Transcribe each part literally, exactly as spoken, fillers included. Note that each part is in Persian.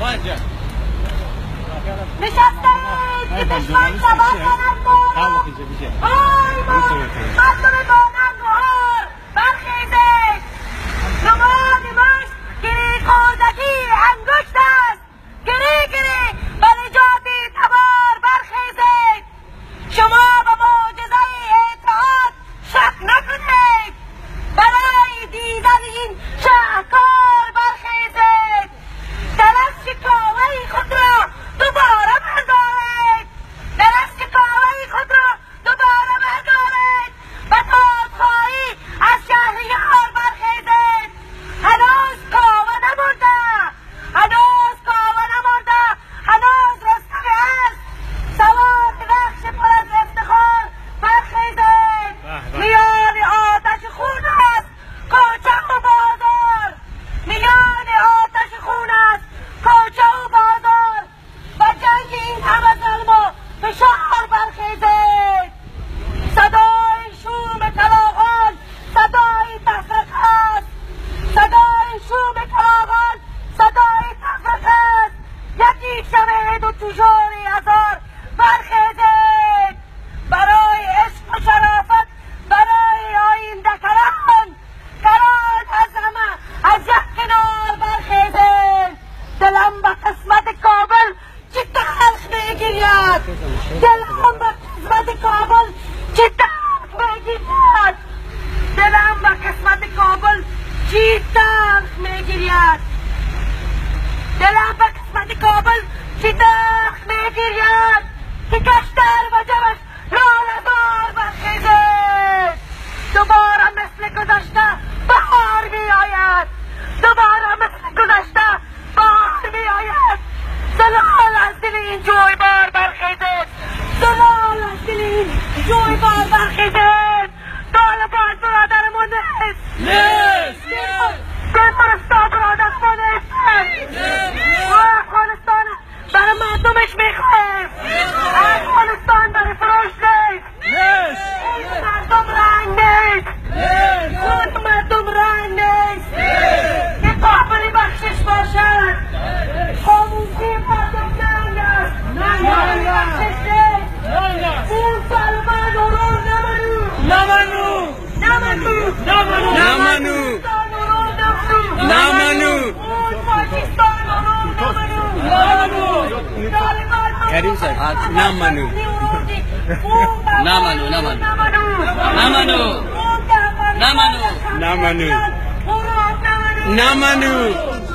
نشستید که دشمن سوار کنند ما آی ما مردم بانند مهار برخیزید نماد مشت گری خوزکی انگشت است گری گری به نجاتی تبار برخیزید شما به معجزه اتحاد شک نکنید برای دیدن این شهکار برخیزید درست شکاوه خود را دوباره بردارید درست شکاوه خود را دوباره بردارید و دادخواهی از شهریار برخیزید هنوز کاوه نمرده هنوز کاوه نمرده هنوز رستم است سوار درخش پر از افتخار برخیزید میان آتش خون است کوچه و بازار میان آتش خون است کوچه و بازار و جنگ این همه ظلم و فشار برخیزید صدای شوم کلاغان صدای تفرقه است صدای شوم کلاغان صدای تفرقه است یکی شمید و توشوری هزار برخیزید برای عشق و شرافت برای آینده کران کران از همه از یک کنار برخیزید دلم به قسمت کابل چه تلخ میگیرد دلم به قسمت کابل چه تلخ میگیرد دلم به قسمت کابل چه تلخ میگیرد دلم به قسمت کابل چه تلخ میگیرد که کشتر و جبش لاله‌زار برخیزید دوباره مثل گذشته بهار میآید دوباره مثل گذشته بهار میآید زلال از دل این جویبار برخیزید زلال از دل این جویبار برخیزید طالبان برادرمون نیست نیست دل فرستا برادرمون نیست و افغانستان برای مردمش میخواه افغانستان برای فروش نیست این مردم رنگ نیست خود مردم رنگ نیست که قابلی بخشش باشد خاموشی مردم جنگ است قابلی بخشش نیست اون سلمان ارور نمانو نمانو نمانو نمانو نمانو نمانو اون پاکستان ارور نمانو کریم صاحب نمانو نمانو نمانو نمانو نمانو نمانو نمانو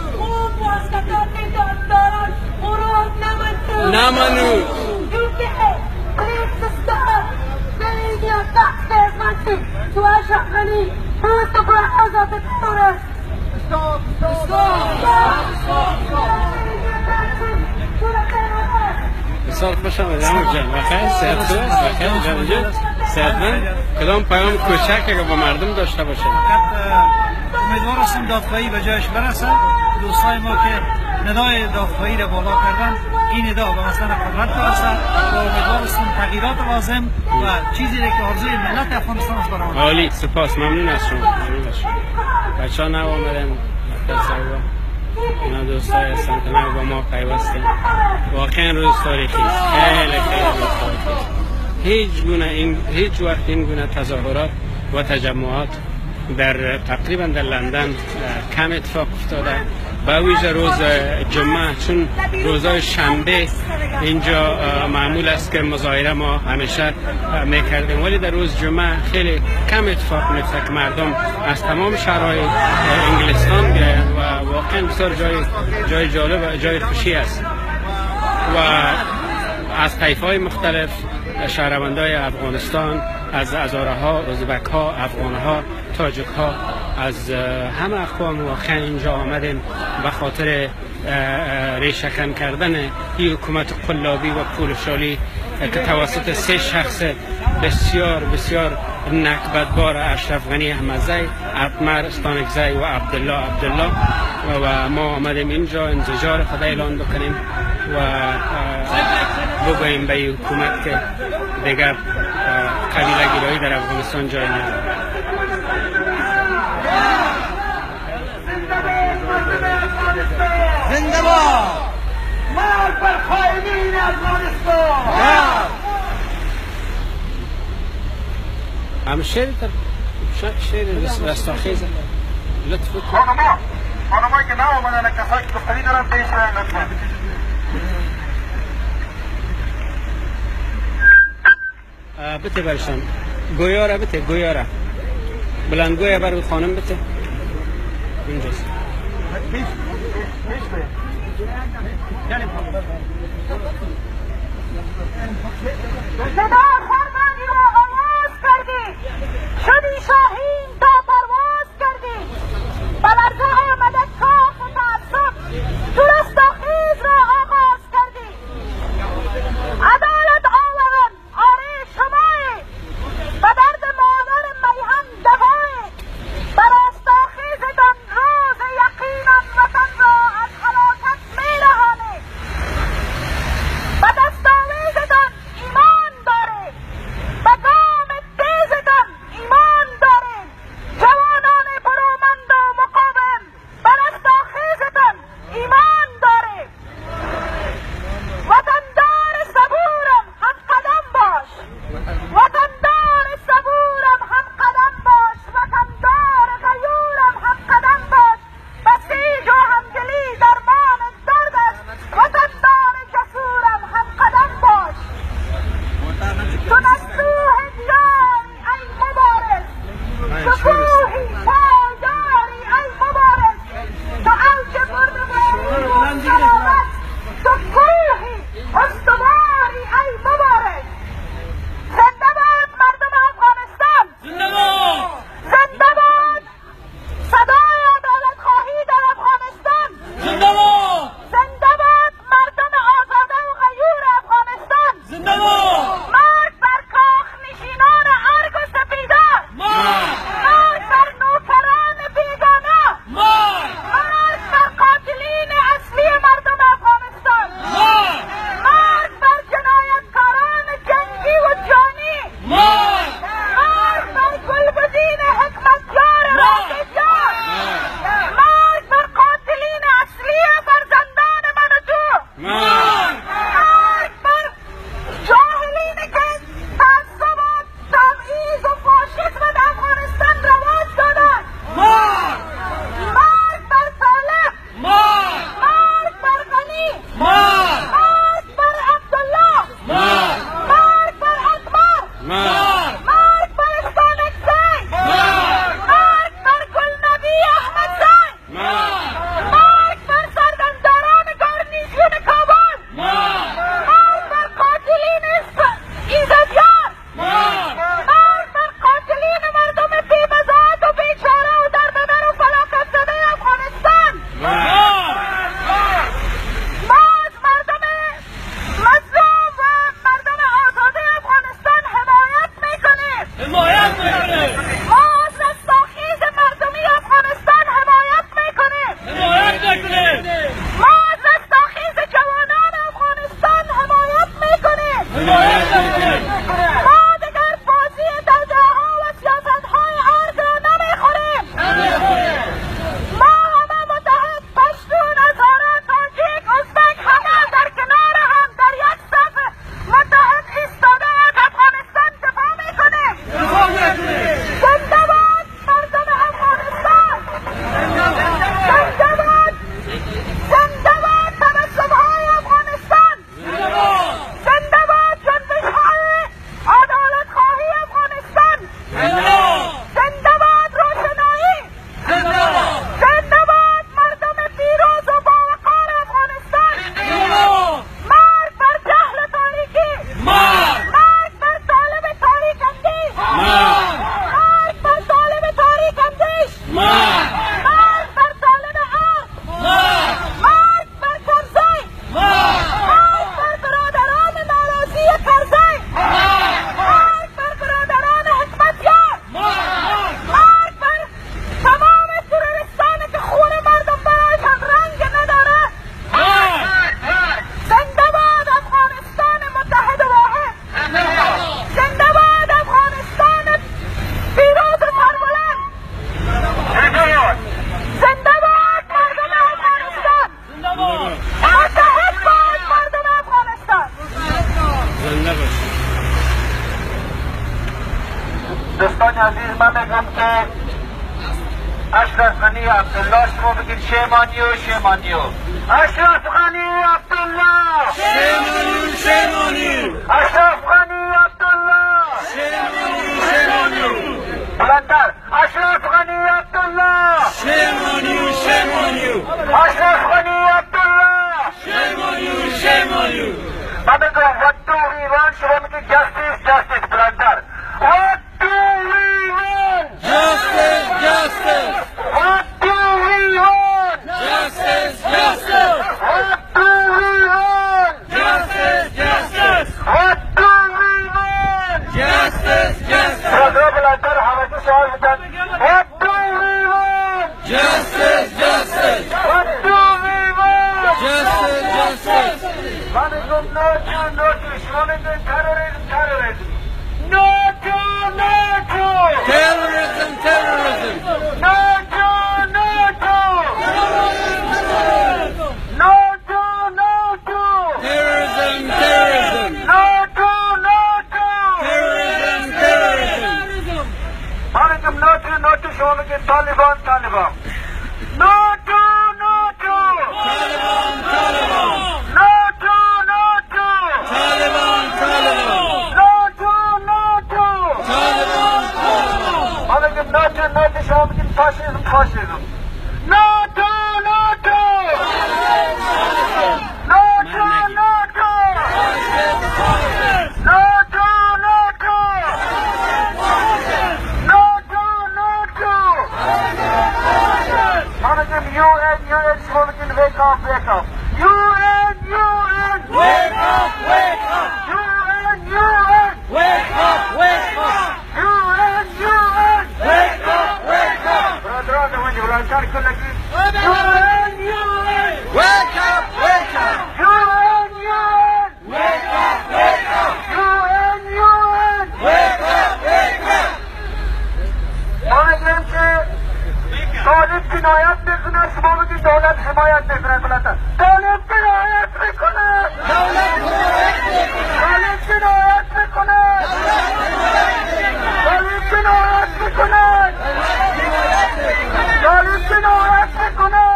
نمانو بسیار خوش آمدید عمو جان بخیر صحت خوب است بخیر جان جان صحتمند کدام پیام کوچک که با مردم داشته باشه امیدوار هستیم دادخواهی به جایش برسد دوستای ما که ندای دادخواهی را بالا کردن این ندا به مثلا قدرت برسد و امیدوار هستیم تغییرات لازم و چیزی را که آرزوی ملت افغانستان است برآمد. عالی سپاس ممنون از شما ممنون از شما بچه‌ها نو آمدن اینا دوستای هستن که نو با ما پیوستن واقعا روز تاریخی است خیلی خیلی روز تاریخی است هیچ گونه این هیچ وقت این گونه تظاهرات و تجمعات در تقریبا در لندن کم اتفاق افتاده به ویژه روز جمعه چون روزهای شنبه اینجا معمول است که مظاهره ما همیشه میکردیم ولی در روز جمعه خیلی کم اتفاق میفته که مردم از تمام شهرهای انگلستان بیاین و واقعا بسیار جای جای جالب و جای خوشی است و از طایف‌های مختلف شهروندای افغانستان از هزاره ها، ازبک ها، افغان ها، تاجک ها از همه اقوام واقعا اینجا آمدیم به خاطر ریشه‌کن کردن این حکومت قلابی و پولشالی که توسط سه شخص بسیار بسیار نکبتبار اشرف غنی احمدزی، اطمر استانکزی و عبدالله عبدالله و ما آمدیم اینجا انزجار خود اعلان بکنیم و بگوییم به این حکومت که دیگر قبیله گرایی در افغانستان جای ندارد. زنده باد هم شعر در شعر رستاخیز لطف کن. خانما خانمایی که نه آمدن کسایی که دختری دارن پیش برن لطفا. بته برشان گویا را بته گویا را بلند گویا بر خانم بته اینجاست. پیش پیش برن. صدا فرمانی را آواز کردی، شدی شاهین تا پرواز کردی، به لرزه آمدت کاخ تعصب تو رستاخیز را آغاز کردی. عدالت آوران آره شمایی، به درد مادر میهن دوایی، به رستاخیزتان روز یقینا وطن را از هلاکت میرهانی. به دستاویزتان ایمان داریم، به گام تیزتان ایمان داریم، جوانان برومند و مقاوم به رستاخیزتان ایمان داریم. وطندار صبورم هم قدم باش، وطندار صبورم هم قدم باش، وطندار غیورم هم قدم باش، بسیج و همدلی درمان درد است، وطندار جسورم هم قدم باش. تو نستوه جاری ای مبارز، شکوهی پایداری ای مبارز، تو اوج بردباری و سلامت، تو کوهی استواری ای مبارز. زنده باد مردم افغانستان، زنده باد، زنده باد صدای عدالت خواهی در افغانستان، زنده باد، زنده باد مردم آزاده و غیور افغانستان، زنده باد. مرگ بر کاخ نشینان ارگ و سپیدار، مرگ بر نوکران بیگانه، مرگ بر قاتلین اصلی مردم افغانستان، مرگ بر جنایتکاران جنگی و جانی، مرگ بر گلبدین حکمتیار رازجار، مرگ بر قاتلین اصلی فرزندان من و تو، مرگ بر جاهلین که تعصب و تبعیض و فاشیسم در افغانستان رواج دادن، مرگ بر طالب، مرگ بر غنی، مرگ بر عبدالله، مرگ بر اکبر، مرگ بر استانکزی، مرگ بر گلنبی احمدزی، مرگ بر سردمداران گارنیزیون کابل، مرگ بر قاتلین ایزدیار، مرگ بر قاتلین مردم بی‌بضاعت و بیچاره و دربدر و فلاکت زده افغانستان. ما از مردم مظلوم و مردم آزاده افغانستان حمایت میکنیم، ما از رستاخیز مردمی افغانستان حمایت میکنیم، ما از رستاخیز جوانان افغانستان حمایت میکنیم. ما دیگر بازی دلدارها و سیاستهای ارگ را نمیخوریم. ما همه متحد پشتون، هزاره، تاجیک، ازبک همه در کنار هم در یک صف متحد ایستاده از افغانستان دفاع میکنیم. زنده باد مردم افغانستان، زنده باد، زنده باد تبسمهای افغانستان، زنده باد جنبشهای عدالت خواهی افغانستان، زنده باد روشنایی، زنده باد مردم پیروز و باوقار افغانستان. مرگ بر جهل تاریکی، مرگ بر طالب تاریک اندیش، مرگ بر طالب تاریک اندیش، مرگ بر طالب عقل، مرگ بر کرزی، مرگ بر برادران ناراضی کرزی، مرگ بر برادران حکمتیار، مرگ بر تمام تروریستان که خون مردم برایشان رنگ نداره. زنده باد افغانستان متحد و واحد، زنده باد افغانستان پیروز و سربلند، زنده باد مردم افغانستان، متحد باد مردم افغانستان. زنده باش. دوستان عزیز من میگم که اشرف غنی عبدالله شما بگید شیمانیو شیمانیو اشرف غنی عبدالله شیمانیو شیمانیو اشرف غنی عبدالله شیمانیو شیمانیو بلندتر اشرف غنی عبدالله شیمانیو شیمانیو اشرف غنی عبدالله شیمانیو شیمانیو من میگم what do we want شما میگید justice justice بلندتر what do we want Justice, justice, what do we want justice, justice, what do we want justice, justice, what do we want justice, justice, برادر بلندتر همه سوال میدن what do we want justice, justice, what do we want justice, justice. من میگم no to no to شما میگید terrorism terrorism no to no to Terrorism, terrorism, no to no to no to no to terrorism, terrorism, no to no to terrorism, terrorism. من میگم no to no to شما میگید طالبان طالبان no to no to Taliban, Taliban, no to no to Taliban, Taliban, no to no to Taliban, Taliban. من میگم no to no to شما میگید فاشیسم فاشیسم no to no to no to no to no to no to no to no to من میگم یو ان یو ان شما میگید wake up wake up یو ان یو ان Wake up, wake up, یو ان یو ان wake up, wake up, یو ان یو ان wake up, wake up, برادران ونی بلندتر کلگی یو ان یو ان wake up, wake up, یو ان یو ان wake up, wake up, یو ان یو ان wake up, wake up. ما میگیم که طالب جنایت میکنه شما میگید دولت حمایت میکنه بلندتر طالب جنایت میکنه طالب جنایت میکنه طالب جنایت میکنه طالب جنایت میکنه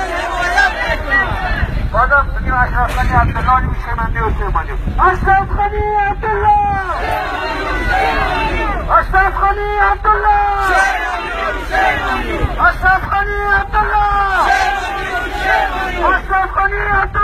بازم بگیم اشرف غنی عبدالله شیمانیو شیمانیو اشرف غنی عبدالله اشرف غنی عبدالله اشرف غنی عبدالله اشرف غنی عبدالله